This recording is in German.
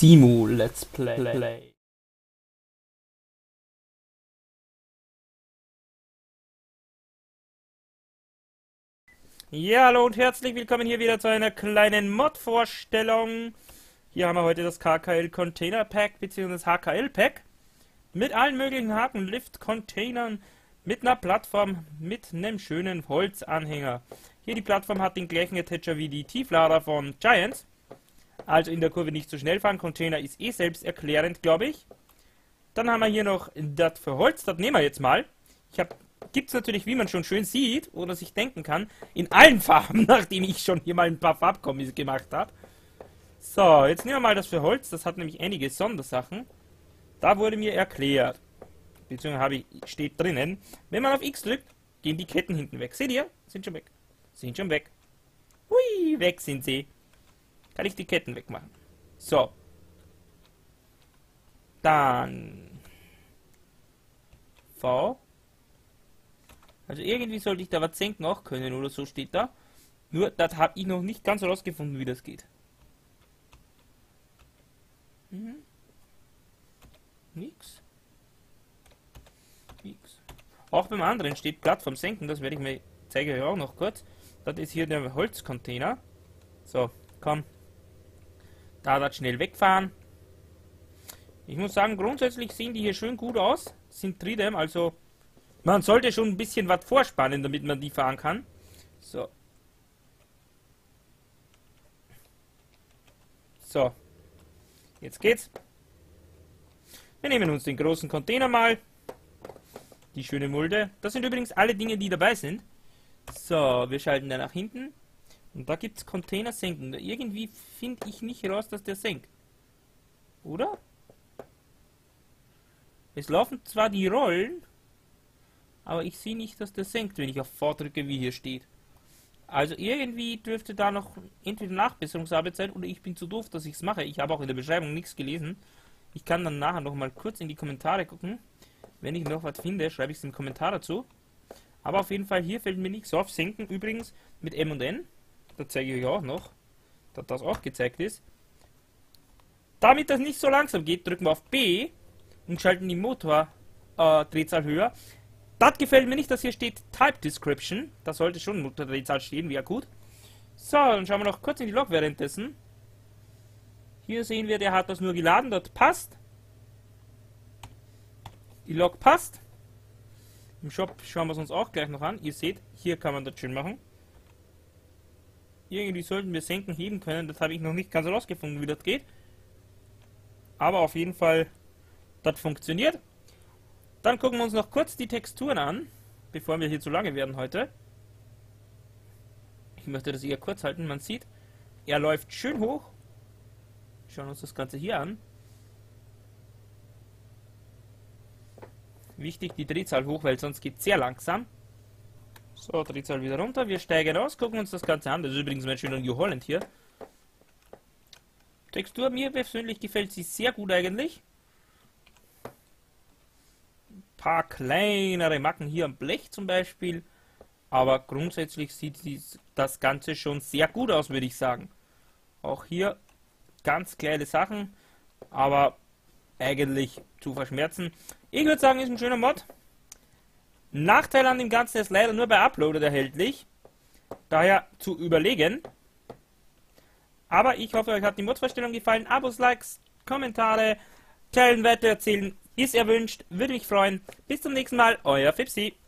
Simu Let's Play. Ja, hallo und herzlich willkommen hier wieder zu einer kleinen Mod-Vorstellung. Hier haben wir heute das KKL Container Pack bzw. das HKL Pack mit allen möglichen Hakenlift-Containern, mit einer Plattform, mit einem schönen Holzanhänger. Hier die Plattform hat den gleichen Attacher wie die Tieflader von Giants. Also in der Kurve nicht zu schnell fahren. Container ist eh selbsterklärend, glaube ich. Dann haben wir hier noch das für Holz. Das nehmen wir jetzt mal. Gibt es natürlich, wie man schon schön sieht oder sich denken kann, in allen Farben, nachdem ich schon hier mal ein paar Farbkombis gemacht habe. So, jetzt nehmen wir mal das für Holz. Das hat nämlich einige Sondersachen. Da wurde mir erklärt, beziehungsweise steht drinnen, wenn man auf X drückt, gehen die Ketten hinten weg. Seht ihr? Sind schon weg. Sind schon weg. Hui, weg sind sie. Kann ich die Ketten wegmachen. So. Dann V. Also irgendwie sollte ich da was senken auch können oder so steht da. Nur, das habe ich noch nicht ganz herausgefunden, wie das geht. Nix. Nix. Auch beim anderen steht Plattform senken, das werde ich mir zeige ich auch noch kurz. Das ist hier der Holzcontainer. So, komm. Da das schnell wegfahren. Ich muss sagen, grundsätzlich sehen die hier schön gut aus. Sind Tridem, also man sollte schon ein bisschen was vorspannen, damit man die fahren kann. So. So. Jetzt geht's. Wir nehmen uns den großen Container mal. Die schöne Mulde. Das sind übrigens alle Dinge, die dabei sind. So, wir schalten da nach hinten. Und da gibt es Container senken. Irgendwie finde ich nicht raus, dass der senkt. Oder? Es laufen zwar die Rollen, aber ich sehe nicht, dass der senkt, wenn ich auf V drücke, wie hier steht. Also irgendwie dürfte da noch entweder Nachbesserungsarbeit sein oder ich bin zu doof, dass ich es mache. Ich habe auch in der Beschreibung nichts gelesen. Ich kann dann nachher noch mal kurz in die Kommentare gucken. Wenn ich noch was finde, schreibe ich es im Kommentar dazu. Aber auf jeden Fall, hier fällt mir nichts auf. Senken übrigens mit M und N. Da zeige ich euch auch noch, dass das auch gezeigt ist. Damit das nicht so langsam geht, drücken wir auf B und schalten die Motor-Drehzahl höher. Das gefällt mir nicht, dass hier steht Type Description. Da sollte schon Motordrehzahl stehen, wäre gut. So, dann schauen wir noch kurz in die Log währenddessen. Hier sehen wir, der hat das nur geladen, das passt. Die Log passt. Im Shop schauen wir es uns auch gleich noch an. Ihr seht, hier kann man das schön machen. Irgendwie sollten wir senken, heben können. Das habe ich noch nicht ganz herausgefunden, wie das geht. Aber auf jeden Fall, das funktioniert. Dann gucken wir uns noch kurz die Texturen an, bevor wir hier zu lange werden heute. Ich möchte das eher kurz halten. Man sieht, er läuft schön hoch. Schauen wir uns das Ganze hier an. Wichtig, die Drehzahl hoch, weil sonst geht es sehr langsam. So, Drehzahl wieder runter. Wir steigen aus, gucken uns das Ganze an. Das ist übrigens mein schöner New Holland hier. Textur, mir persönlich gefällt sie sehr gut eigentlich. Ein paar kleinere Macken hier am Blech zum Beispiel. Aber grundsätzlich sieht das Ganze schon sehr gut aus, würde ich sagen. Auch hier ganz kleine Sachen, aber eigentlich zu verschmerzen. Ich würde sagen, ist ein schöner Mod. Nachteil an dem Ganzen ist leider nur bei Uploaded erhältlich. Daher zu überlegen. Aber ich hoffe, euch hat die Mod-Vorstellung gefallen. Abos, Likes, Kommentare, teilen, weitererzählen ist erwünscht. Würde mich freuen. Bis zum nächsten Mal. Euer Fipsi.